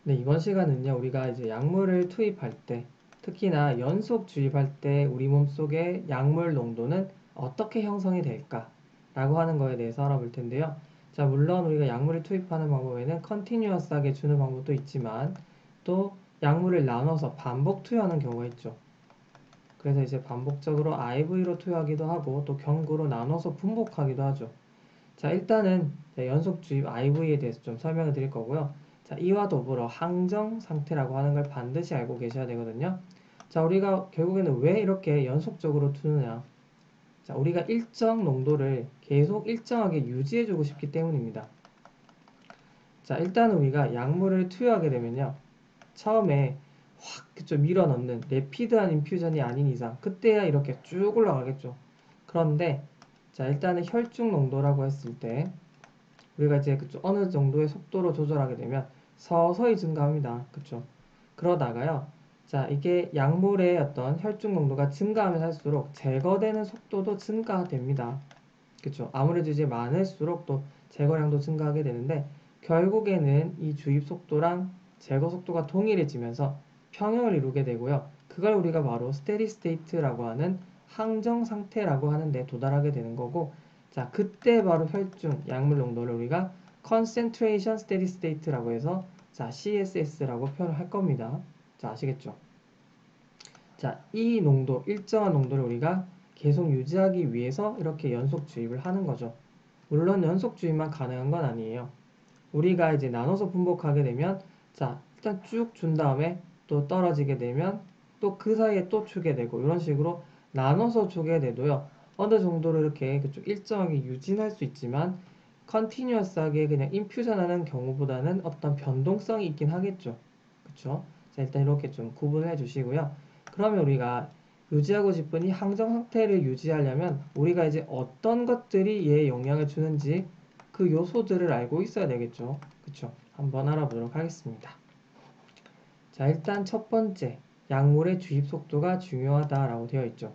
네, 이번 시간은요, 우리가 이제 약물을 투입할 때, 특히나 연속 주입할 때 우리 몸속의 약물 농도는 어떻게 형성이 될까라고 하는 거에 대해서 알아볼 텐데요. 자, 물론 우리가 약물을 투입하는 방법에는 컨티뉴어스하게 주는 방법도 있지만, 또 약물을 나눠서 반복 투여하는 경우가 있죠. 그래서 이제 반복적으로 IV로 투여하기도 하고, 또 경구로 나눠서 분복하기도 하죠. 자, 일단은 연속 주입 IV에 대해서 좀 설명을 드릴 거고요. 자, 이와 더불어 항정 상태라고 하는 걸 반드시 알고 계셔야 되거든요. 자, 우리가 결국에는 왜 이렇게 연속적으로 투느냐? 자, 우리가 일정 농도를 계속 일정하게 유지해주고 싶기 때문입니다. 자, 일단 우리가 약물을 투여하게 되면요. 처음에 확 좀 밀어넣는 레피드한 인퓨전이 아닌 이상 그때야 이렇게 쭉 올라가겠죠. 그런데 자, 일단은 혈중 농도라고 했을 때 우리가 이제 그쪽 어느 정도의 속도로 조절하게 되면 서서히 증가합니다. 그쵸? 그러다가요. 자, 이게 약물의 어떤 혈중 농도가 증가하면 할수록 제거되는 속도도 증가됩니다. 그쵸? 아무래도 이제 많을수록 또 제거량도 증가하게 되는데 결국에는 이 주입 속도랑 제거 속도가 동일해지면서 평형을 이루게 되고요. 그걸 우리가 바로 스테디 스테이트라고 하는 항정 상태라고 하는데 도달하게 되는 거고, 자, 그때 바로 혈중 약물 농도를 우리가 concentration steady state라고 해서 자, CSS라고 표현을 할 겁니다. 자, 아시겠죠? 자, 이 농도, 일정한 농도를 우리가 계속 유지하기 위해서 이렇게 연속 주입을 하는 거죠. 물론 연속 주입만 가능한 건 아니에요. 우리가 이제 나눠서 분복하게 되면 자, 일단 쭉 준 다음에 또 떨어지게 되면 또 그 사이에 또 주게 되고 이런 식으로 나눠서 주게 돼도요. 어느 정도로 이렇게 그쪽 일정하게 유지할 수 있지만 컨티뉴어스하게 그냥 인퓨전하는 경우보다는 어떤 변동성이 있긴 하겠죠. 그쵸? 자, 일단 이렇게 좀 구분을 해 주시고요. 그러면 우리가 유지하고 싶은 이 항정 상태를 유지하려면 우리가 이제 어떤 것들이 얘에 영향을 주는지 그 요소들을 알고 있어야 되겠죠. 그쵸? 한번 알아보도록 하겠습니다. 자, 일단 첫 번째, 약물의 주입 속도가 중요하다라고 되어 있죠.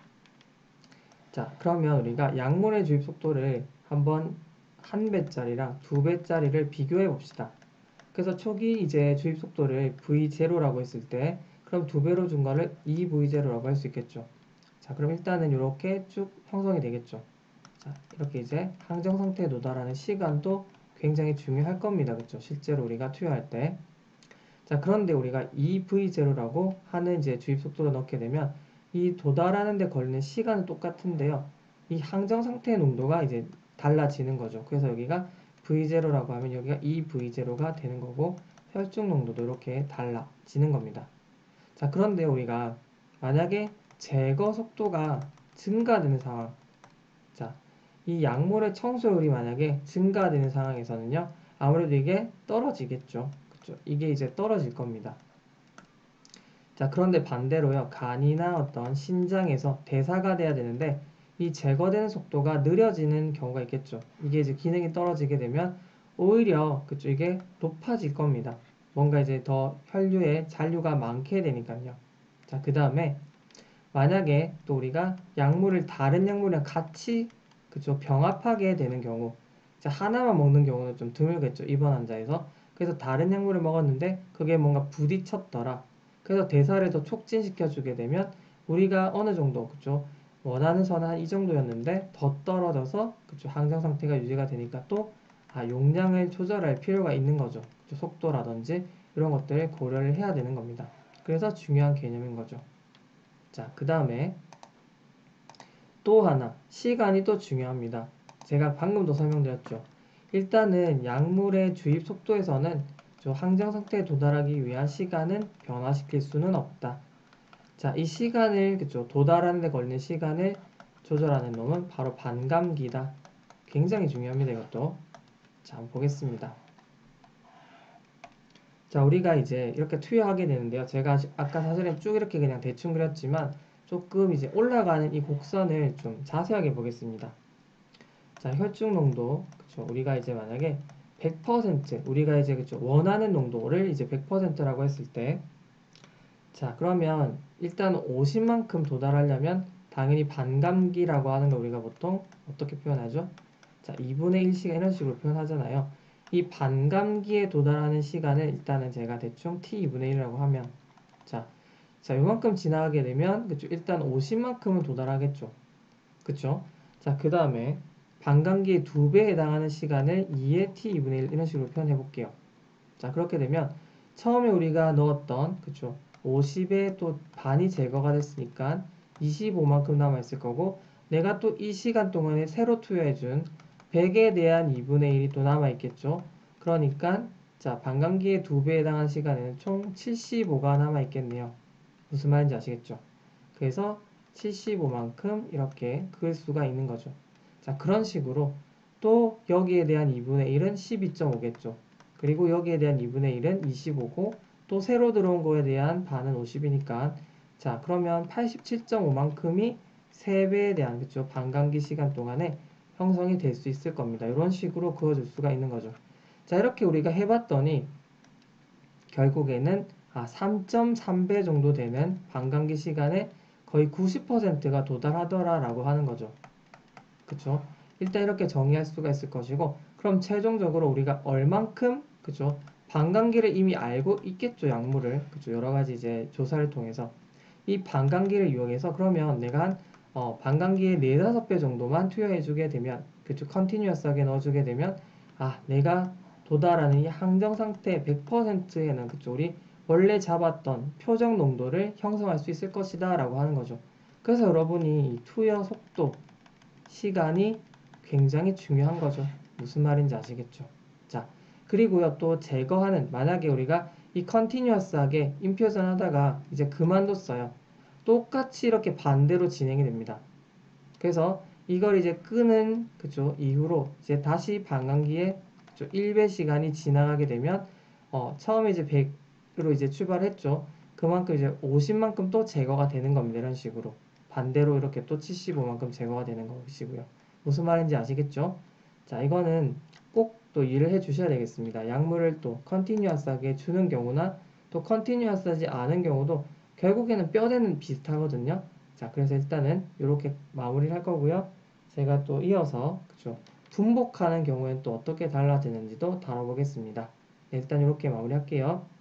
자, 그러면 우리가 약물의 주입 속도를 한번 1배짜리랑 2배짜리를 비교해 봅시다. 그래서 초기 이제 주입 속도를 V0라고 했을 때 그럼 2배로 준 거를 2V0라고 할 수 있겠죠. 자, 그럼 일단은 이렇게 쭉 형성이 되겠죠. 자, 이렇게 이제 항정 상태에 도달하는 시간도 굉장히 중요할 겁니다. 그렇죠? 실제로 우리가 투여할 때. 자, 그런데 우리가 2V0라고 하는 이제 주입 속도를 넣게 되면 이 도달하는 데 걸리는 시간은 똑같은데요. 이 항정 상태의 농도가 이제 달라지는 거죠. 그래서 여기가 V0라고 하면 여기가 2V0가 되는 거고 혈중 농도도 이렇게 달라지는 겁니다. 자, 그런데 우리가 만약에 제거 속도가 증가되는 상황, 자, 이 약물의 청소율이 만약에 증가되는 상황에서는요, 아무래도 이게 떨어지겠죠. 그쵸? 이게 이제 떨어질 겁니다. 자, 그런데 반대로요, 간이나 어떤 신장에서 대사가 돼야 되는데, 이 제거되는 속도가 느려지는 경우가 있겠죠. 이게 이제 기능이 떨어지게 되면 오히려 그쵸, 이게 높아질 겁니다. 뭔가 이제 더 혈류에 잔류가 많게 되니까요. 자, 그 다음에 만약에 또 우리가 약물을 다른 약물이랑 같이 그쵸 병합하게 되는 경우 자, 하나만 먹는 경우는 좀 드물겠죠 입원 환자에서. 그래서 다른 약물을 먹었는데 그게 뭔가 부딪혔더라. 그래서 대사를 더 촉진시켜 주게 되면 우리가 어느 정도 그쵸 원하는 선은 한 이 정도였는데 더 떨어져서 그쵸 항정 상태가 유지가 되니까 또 용량을 조절할 필요가 있는 거죠. 그쵸? 속도라든지 이런 것들을 고려를 해야 되는 겁니다. 그래서 중요한 개념인 거죠. 자, 그 다음에 또 하나, 시간이 또 중요합니다. 제가 방금도 설명드렸죠. 일단은 약물의 주입 속도에서는 저 항정 상태에 도달하기 위한 시간은 변화시킬 수는 없다. 자, 이 시간을, 그쵸, 도달하는 데 걸리는 시간을 조절하는 놈은 바로 반감기다. 굉장히 중요합니다, 이것도. 자, 한번 보겠습니다. 자, 우리가 이제 이렇게 투여하게 되는데요. 제가 아까 사진에 쭉 이렇게 그냥 대충 그렸지만 조금 이제 올라가는 이 곡선을 좀 자세하게 보겠습니다. 자, 혈중 농도, 그쵸. 우리가 이제 만약에 100%, 우리가 이제 그쵸. 원하는 농도를 이제 100%라고 했을 때, 자, 그러면 일단 50만큼 도달하려면 당연히 반감기라고 하는 걸 우리가 보통 어떻게 표현하죠? 자, 2분의 1시간 이런 식으로 표현하잖아요. 이 반감기에 도달하는 시간을 일단은 제가 대충 t2분의 1이라고 하면 자, 요만큼 지나가게 되면 그쵸? 일단 50만큼은 도달하겠죠. 그쵸? 자, 그 다음에 반감기의 2배에 해당하는 시간을 2의 t2분의 1 이런 식으로 표현해 볼게요. 자, 그렇게 되면 처음에 우리가 넣었던 그쵸? 50의 또 반이 제거가 됐으니까 25만큼 남아있을 거고 내가 또 이 시간 동안에 새로 투여해준 100에 대한 2분의 1이 또 남아있겠죠. 그러니까 자, 반감기의 2배에 해당하는 시간에는 총 75가 남아있겠네요. 무슨 말인지 아시겠죠? 그래서 75만큼 이렇게 그을 수가 있는 거죠. 자, 그런 식으로 또 여기에 대한 2분의 1은 12.5겠죠. 그리고 여기에 대한 2분의 1은 25고 또 새로 들어온 거에 대한 반은 50이니까 자, 그러면 87.5만큼이 3배에 대한 그쵸? 반감기 시간 동안에 형성이 될 수 있을 겁니다. 이런 식으로 그어줄 수가 있는 거죠. 자, 이렇게 우리가 해봤더니 결국에는 3.3배 정도 되는 반감기 시간에 거의 90%가 도달하더라라고 하는 거죠. 그쵸? 일단 이렇게 정의할 수가 있을 것이고 그럼 최종적으로 우리가 얼만큼 그쵸? 반감기를 이미 알고 있겠죠, 약물을. 그쵸? 여러 가지 이제 조사를 통해서 이 반감기를 이용해서 그러면 내가 한 반감기의 4, 5배 정도만 투여해 주게 되면 그쵸? 컨티뉴어스하게 넣어 주게 되면 내가 도달하는 이 항정 상태 100%에는 그쵸? 우리 원래 잡았던 표적 농도를 형성할 수 있을 것이다 라고 하는 거죠. 그래서 여러분이 이 투여 속도 시간이 굉장히 중요한 거죠. 무슨 말인지 아시겠죠? 자, 그리고요, 또 제거하는, 만약에 우리가 이 컨티뉴어스하게 인퓨전 하다가 이제 그만뒀어요. 똑같이 이렇게 반대로 진행이 됩니다. 그래서 이걸 이제 끄는, 그죠, 이후로 이제 다시 반감기에 1배 시간이 지나가게 되면, 처음에 이제 100으로 이제 출발했죠. 그만큼 이제 50만큼 또 제거가 되는 겁니다. 이런 식으로. 반대로 이렇게 또 75만큼 제거가 되는 것이고요. 무슨 말인지 아시겠죠? 자, 이거는 꼭 또 이해를 해 주셔야 되겠습니다. 약물을 또 컨티뉴어스하게 주는 경우나 또 컨티뉴어스하지 않은 경우도 결국에는 뼈대는 비슷하거든요. 자, 그래서 일단은 이렇게 마무리를 할 거고요. 제가 또 이어서 그죠? 분복하는 경우에는 또 어떻게 달라지는지도 다뤄보겠습니다. 네, 일단 이렇게 마무리할게요.